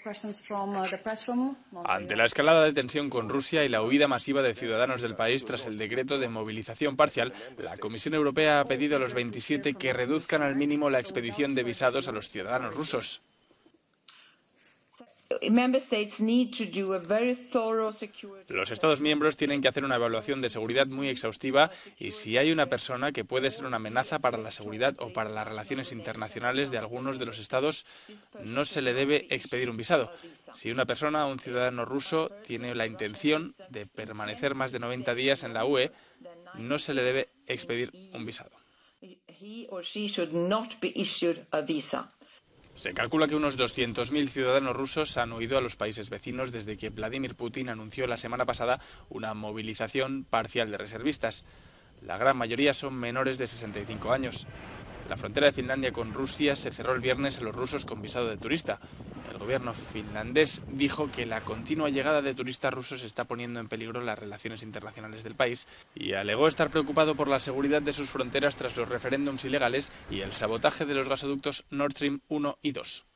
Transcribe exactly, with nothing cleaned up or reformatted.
Ante la escalada de tensión con Rusia y la huida masiva de ciudadanos del país tras el decreto de movilización parcial, la Comisión Europea ha pedido a los veintisiete que reduzcan al mínimo la expedición de visados a los ciudadanos rusos. Los Estados miembros tienen que hacer una evaluación de seguridad muy exhaustiva y si hay una persona que puede ser una amenaza para la seguridad o para las relaciones internacionales de algunos de los Estados, no se le debe expedir un visado. Si una persona, un ciudadano ruso, tiene la intención de permanecer más de noventa días en la U E, no se le debe expedir un visado. Se calcula que unos doscientos mil ciudadanos rusos han huido a los países vecinos desde que Vladimir Putin anunció la semana pasada una movilización parcial de reservistas. La gran mayoría son menores de sesenta y cinco años. La frontera de Finlandia con Rusia se cerró el viernes a los rusos con visado de turista. El gobierno finlandés dijo que la continua llegada de turistas rusos está poniendo en peligro las relaciones internacionales del país y alegó estar preocupado por la seguridad de sus fronteras tras los referéndums ilegales y el sabotaje de los gasoductos Nord Stream uno y dos.